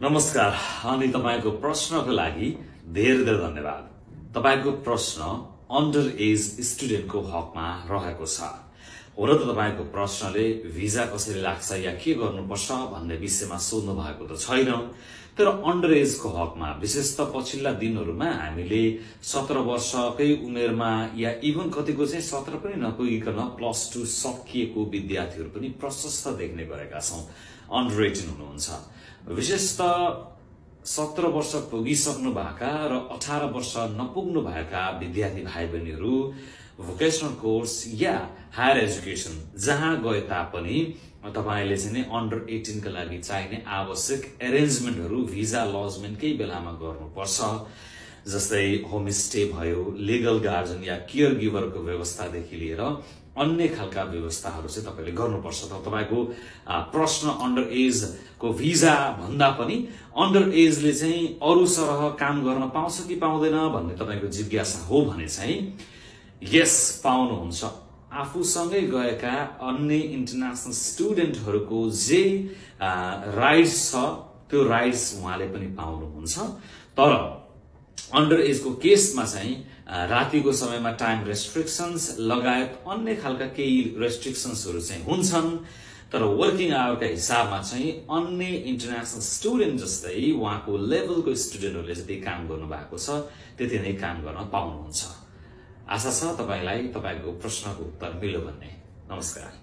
नमस्कार। अनि तपाईको प्रश्नको लागि धेरै धेरै धन्यवाद। तपाईको प्रश्न अन्डर एज स्टुडेन्टको हकमा रहेको छ। हो र त तपाईको प्रश्नले भिजा कसरी लाग्छ या के गर्नुपर्छ भन्ने विषयमा सोध्नु भएको त छैन, तर अन्डर एजको हकमा विशेष त पछिल्ला दिनहरुमा हामीले 17 वर्षकै उमेरमा या इभन कतिको चाहिँ 17 पनि नपुगिकन +2 सकिएको विद्यार्थीहरु पनि प्रशस्त देख्ने गरेका छौं। अन्डर 18 हुनुहुन्छ। विशेष त 17 वर्ष पुगिसक्नु भएका र 18 वर्ष नपुग्नु भएका विद्यार्थी भाइ बहिनीहरु भोकेशनल कोर्स या हायर एजुकेसन जहाँ गए तापनि तपाईले चाहिँ अन्डर 18 का लागि चाहिने आवश्यक अरेन्जमेन्टहरु भिजा लजमेन्टकै बेलामा गर्नुपर्छ। जस्तै होमस्टे भयो, लिगल गार्जियन या केयर गिभरको व्यवस्थादेखि लिएर अन्य खालका व्यवस्थाहरु चाहिँ तपाईले गर्नुपर्छ। त तपाईको प्रश्न अन्डर एज को भिजा भन्दा पनि अन्डर एजले चाहिँ अरु सरह काम गर्न पाउँछ कि पाउँदैन भन्ने तपाईको जिज्ञासा हो भने चाहिँ यस पाउनुहुन्छ। आफूसँगै गएका अन्य इन्टरनेशनल स्टुडेन्टहरुको जे राइट्स छ त्यो राइट्स उहाँले पनि पाउनुहुन्छ। तर अन्डर एजको केसमा चाहिँ रातिको समयमा टाइम रेस्ट्रिक्सन्स लगायत अन्य खालका केही रेस्ट्रिक्सन्सहरु चाहिँ हुन्छन्। तर वर्किङ आवरका हिसाबमा चाहिँ अन्य इन्टरनेशनल स्टुडेन्ट जस्तै उहाँको लेभलको स्टुडेन्टहरुले जति काम गर्नु भएको छ त्यति नै काम गर्न पाउनुहुन्छ। आशा छ तपाईलाई तपाईको प्रश्नको उत्तर मिल्यो भन्ने। नमस्कार।